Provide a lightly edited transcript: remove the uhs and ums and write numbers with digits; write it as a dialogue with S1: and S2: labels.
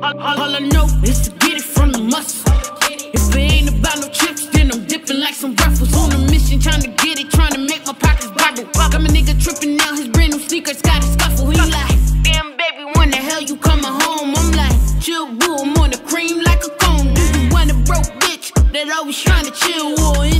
S1: All I know is to get it from the muscle. If it ain't about no chips, then I'm dipping like some ruffles. On a mission, trying to get it, trying to make my pockets bubble. Got my nigga tripping now, his brand new sneakers got a scuffle. He like, damn baby, when the hell you coming home? I'm like, chill boo, I'm on the cream like a cone. Do you want a broke bitch that always trying to chill? War